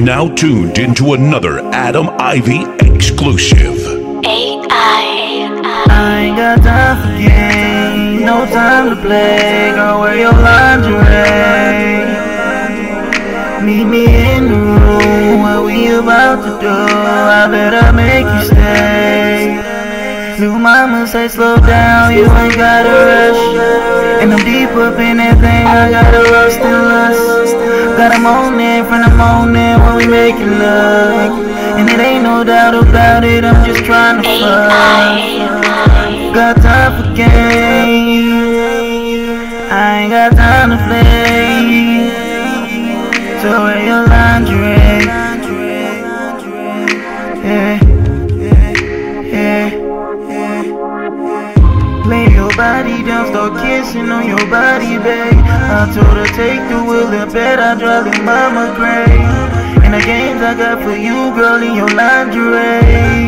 now tuned into another Adam Ivy exclusive. I ain't got time for games, no time to play. Girl, wear your lingerie. Meet me in the room, what we about to do? I better make you stay. New mama say slow down, you ain't gotta rush. And I'm deep up in that thing, I gotta rust and lust. Got a moaning from the morning when we making love. And it ain't no doubt about it, I'm just trying to fuck. Got time for games, I ain't got time to play. So wear your lingerie. Yeah, yeah. Lay your body down, start kissing on your body, babe. I told her take the wheel and bet I drive the mama crazy. And the games I got for you, girl, in your lingerie.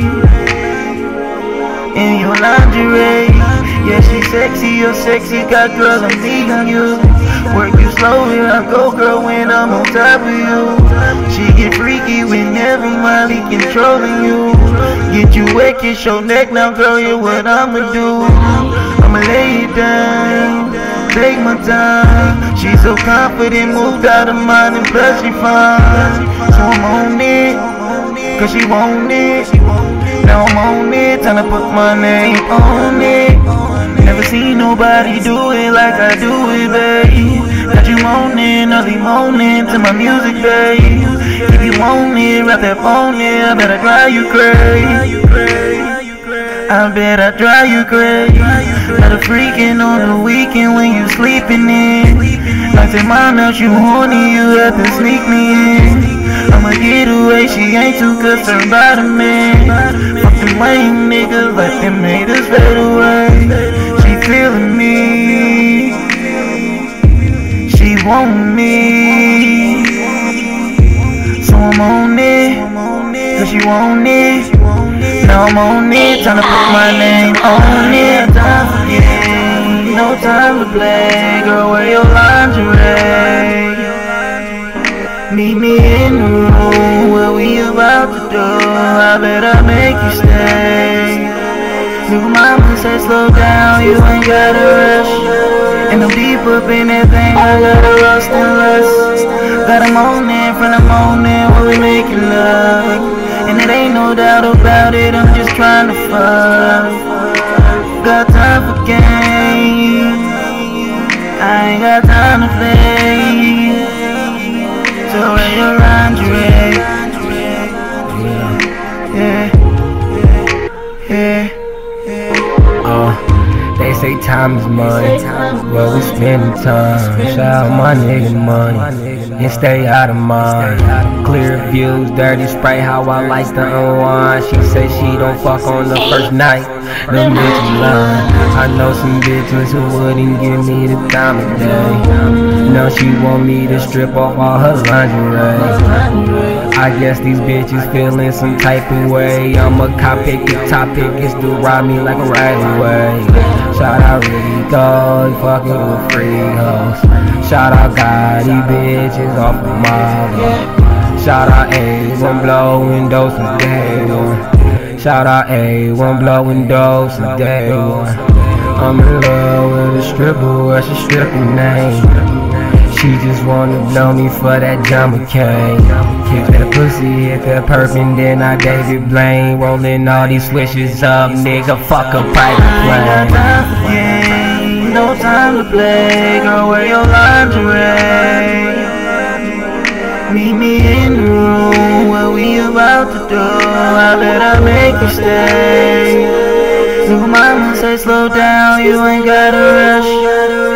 In your lingerie. Yeah, she sexy, you're sexy, got girl, I'm needing you. Work you slow, here I go, girl, when I'm on top of you. She get freaky whenever Molly controlling you. Get you wet, kiss your neck, now girl, you what I'ma do. I'ma lay it down, take my time. She's so confident, moved out of mind, and plus she fine. So I'm on it, cause she want it. Now I'm on it, time to put my name on it. Never seen nobody do it like I do it, babe. Got you moaning, early morning to my music, babe. If you want it, wrap that phone in, I bet I drive you crazy. I bet I drive you crazy. Got a freaking on the weekend when you sleeping in. Like say mom else you horny, you have to sneak me in. I'ma get away, she ain't too concerned about a man. Fuck them lame niggas like them haters fade away. She feeling me, she want me. So I'm on it, cause she want it. Now I'm on it, time to put my name on it. Time for games, no time to play. Girl, wear your lingerie. Meet me in the room, what we about to do? I better make you stay. New mama say slow down, you ain't gotta rush. And I'm deep up in that thing, I gotta rust and lust. Got a moaning from the morning when we making love. And it ain't no doubt about it, I'm just trying to fuck. Got time for games, I ain't got time to play. So wear your lingerie. Yeah, yeah. They say time is money, well we spending time. Shout out my nigga money, and stay out of mind. Clear views, dirty spray, how I like to unwind. She say she don't fuck on the first night, them bitches lying. I know some bitches who wouldn't give me the time of day. Now she want me to strip off all her lingerie. I guess these bitches feeling some type of way. I'm a cop, pick the topic, it's to rob me like a right away. Shout out Rico, fucking with free hoes. Shout out Gotti, bitches off the model. Shout out A1 blowing doors since day one. Shout out A1 blowing doors since day one. I'm in love with a stripper, what's your stripper name? She just wanna blow me for that Jumbo cane. Kick that pussy, hit that perp, and then I David Blaine. Rolling all these switches up, nigga, fuck a private plane. I ain't got time for games, no time to play. Girl, wear your lingerie. Meet me in the room, what we about to do? I better make you stay. New mama say slow down, you ain't gotta rush.